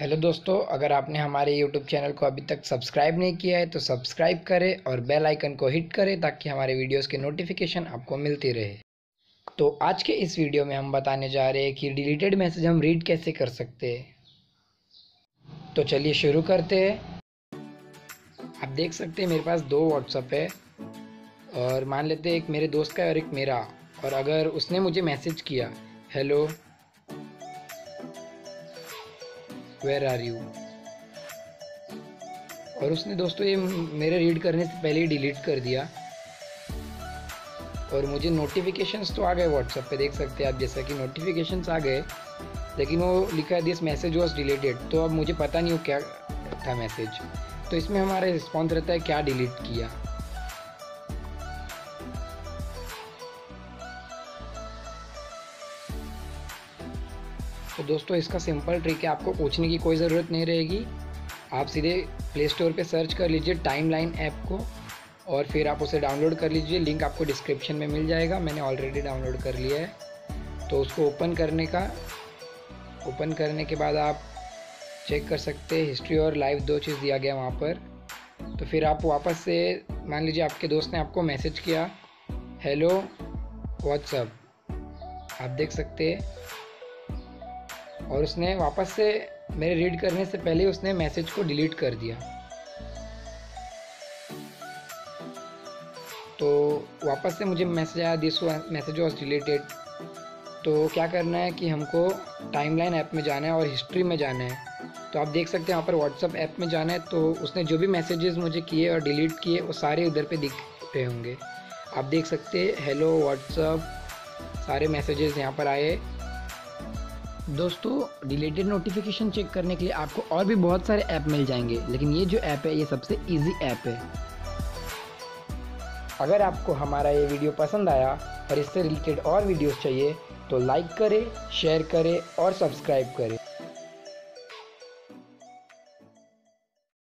Hello दोस्तों, अगर आपने हमारे YouTube चैनल को अभी तक सब्सक्राइब नहीं किया है तो सब्सक्राइब करें और बेल आइकन को हिट करें ताकि हमारे वीडियोस के नोटिफिकेशन आपको मिलती रहे। तो आज के इस वीडियो में हम बताने जा रहे हैं कि डिलीटेड मैसेज हम रीड कैसे कर सकते हैं। तो चलिए शुरू करते हैं। आप देख सकते हैं मेरे पास दो व्हाट्सएप है और मान लेते हैं एक मेरे दोस्त का है और एक मेरा। और अगर उसने मुझे मैसेज किया, हेलो वेयर आर यू, और उसने दोस्तों ये मेरे रीड करने से पहले ही डिलीट कर दिया और मुझे नोटिफिकेशंस तो आ गए व्हाट्सएप पे, देख सकते हैं आप जैसा कि नोटिफिकेशंस आ गए, लेकिन वो लिखा है दिस मैसेज वाज डिलीटेड। तो अब मुझे पता नहीं हो क्या था मैसेज। तो इसमें हमारा रिस्पॉन्स रहता है क्या डिलीट किया। तो दोस्तों इसका सिंपल ट्रिक है, आपको पूछने की कोई ज़रूरत नहीं रहेगी। आप सीधे प्ले स्टोर पे सर्च कर लीजिए टाइमलाइन ऐप को और फिर आप उसे डाउनलोड कर लीजिए। लिंक आपको डिस्क्रिप्शन में मिल जाएगा, मैंने ऑलरेडी डाउनलोड कर लिया है। तो उसको ओपन करने के बाद आप चेक कर सकते हैं हिस्ट्री और लाइव, दो चीज़ दिया गया वहाँ पर। तो फिर आप वापस से मान लीजिए आपके दोस्त ने आपको मैसेज किया हेलो व्हाट्सअप, आप देख सकते हैं, और उसने वापस से मेरे रीड करने से पहले उसने मैसेज को डिलीट कर दिया। तो वापस से मुझे मैसेज आया दिस मैसेज वाज डिलीटेड। तो क्या करना है कि हमको टाइमलाइन ऐप में जाना है और हिस्ट्री में जाना है। तो आप देख सकते हैं यहाँ पर व्हाट्सअप ऐप में जाना है, तो उसने जो भी मैसेजेस मुझे किए और डिलीट किए वो सारे उधर पे दिख रहे होंगे। आप देख सकते हैं हेलो व्हाट्सअप, सारे मैसेजेस यहाँ पर आए। दोस्तों डिलीटेड नोटिफिकेशन चेक करने के लिए आपको और भी बहुत सारे ऐप मिल जाएंगे, लेकिन ये जो ऐप है ये सबसे इजी ऐप है। अगर आपको हमारा ये वीडियो पसंद आया और इससे रिलेटेड और वीडियोस चाहिए तो लाइक करें, शेयर करें और सब्सक्राइब करें।